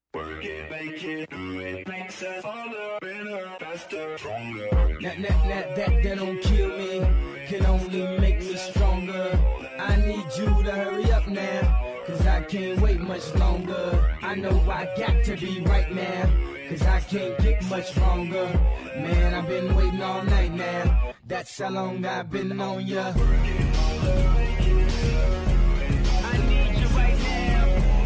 Work it, make it, do it, makes us harder, better, faster, stronger. That don't kill me, can only make me stronger. I need you to hurry up now, cause I can't wait much longer. I know I got to be right now, cause I can't get much stronger. Man, I've been waiting all night now, that's how long I've been on ya. I need you right now.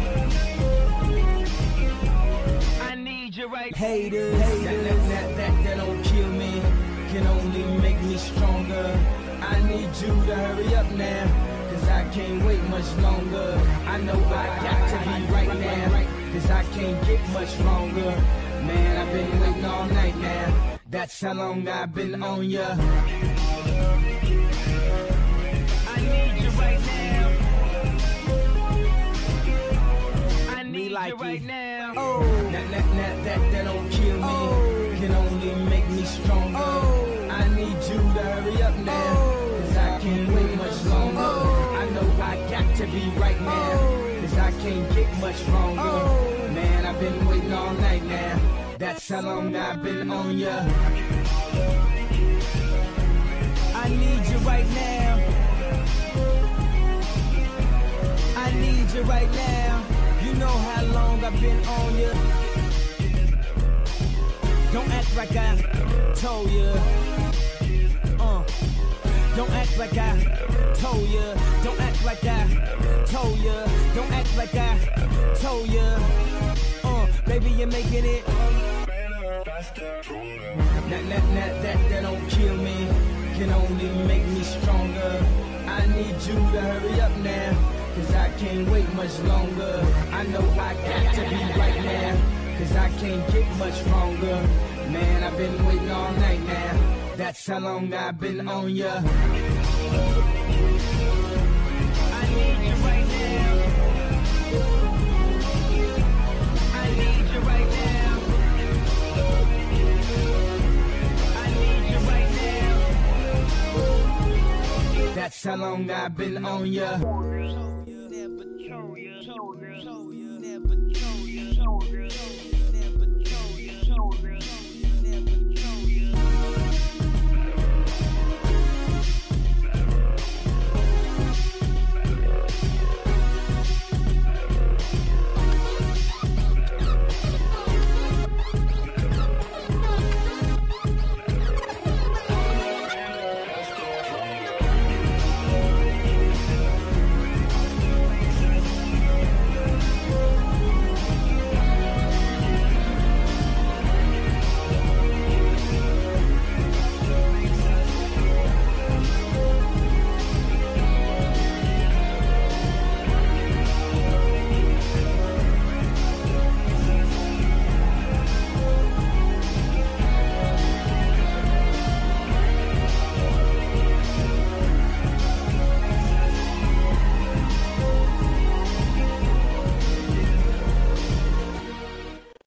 I need you right now. Haters, that don't kill me, can only make me stronger. I need you to hurry up now, cause I can't wait much longer. I know I got to be right now, cause I can't get much longer. Man, I've been waiting all night now, that's how long I've been on ya. I need you right now. I need like you right it. now. Oh, that don't kill me, can only make me stronger. I need you to hurry up now, cause I can't wait much longer. I know I got to be right now, cause I can't get much stronger. Man, I've been waiting all night now, that's how long I've been on ya. I need you right now. I need you right now. You know how long I've been on ya. Don't act like I told ya. Don't act like I told ya. Don't act like I told ya. Don't act like I told ya. Baby, you're making it. That don't kill me, can only make me stronger. I need you to hurry up now, cause I can't wait much longer. I know I got to be right now, cause I can't get much stronger. Man, I've been waiting all night now, that's how long I've been on ya. I need you right now. I need you right now. I need you right now. That's how long I've been on ya. Never